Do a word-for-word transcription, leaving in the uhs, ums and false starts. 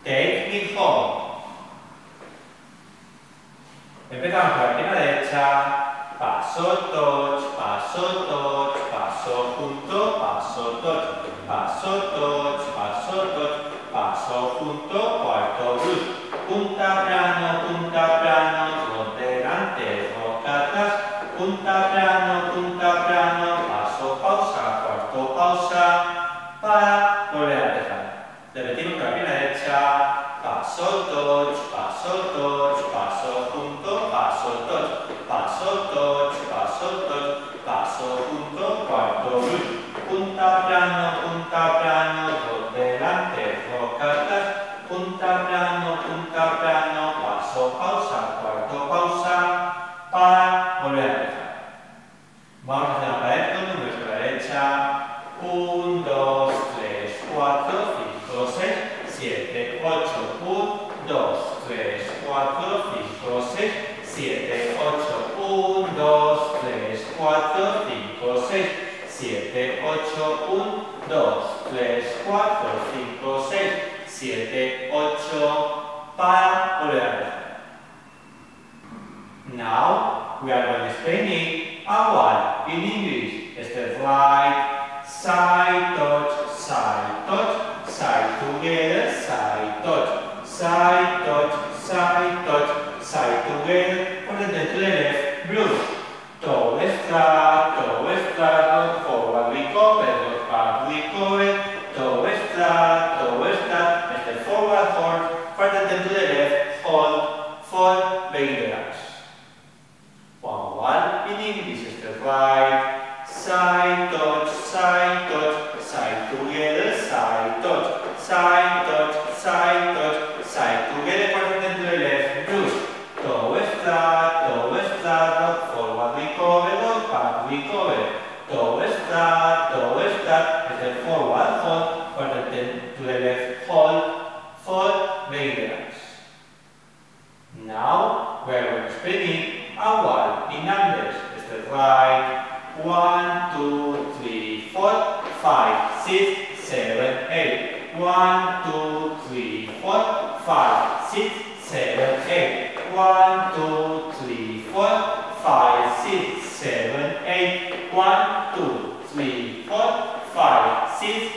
Take me home. Empezamos por la pierna derecha. Paso, touch, paso, touch, paso junto, paso, touch, paso, touch, paso, touch, paso junto, cuarto brush. Punta plano, punta plano, ro delante, roca atrás, punta plano, punta plano, paso, pausa, cuarto, pausa, para volver a empezar. Repetimos con la pierna derecha. Paso, touch, paso, touch, paso junto, paso, touch, paso, touch, paso, touch, paso junto, cuarto brush. Punta plano, punta plano, ro delante, roca atrás, punta plano, punta plano, paso, pausa, cuarto, pausa, para volver a empezar. Vamos a hacer una pared con números a la derecha. uno, dos, tres, cuatro, cinco, seis, siete, ocho, uno, dos, tres, cuatro, cinco, seis, siete, ocho, uno, dos, tres, cuatro, cinco, seis, siete, ocho, uno, dos, tres, cuatro, cinco, seis, siete, ocho, para volver a empezar. Now we are going to explain it a while in English. Step right, side touch, side touch, side together, side touch, side touch, side touch, side together, put it to the left, brush, toe flat, toe flat, forward recover, back recover, toe flat, toe flat, step forward, hold, put it to the left, hold, fall, begin the dance. One, one, in English, step right, side touch, side touch, side together, side touch, side touch, side touch, side together, pointing to the left, brush, toe flat, toe flat, forward recover, back recover, toe flat, toe flat, step forward, hold, pointing to the left, hold, fall, begin the dance. Now we are going to spin it a while in numbers. Step right. One, two, three, four, five, six, seven, eight. One, two, three, four, five, six, seven, eight. One, two, three, four, five, six, seven, eight. One, two, three, four, five, six,